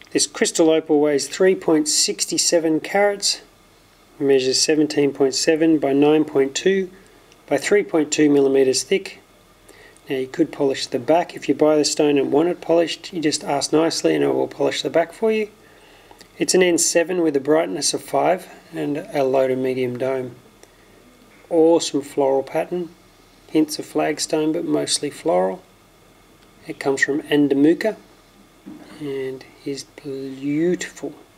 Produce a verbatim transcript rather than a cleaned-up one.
This crystal opal weighs three point six seven carats, measures seventeen point seven by nine point two by three point two millimeters thick. Now you could polish the back. If you buy the stone and want it polished, you just ask nicely and I will polish the back for you. It's an N seven with a brightness of five and a low to medium dome. Awesome floral pattern, hints of flagstone but mostly floral. It comes from Andamuka and is beautiful.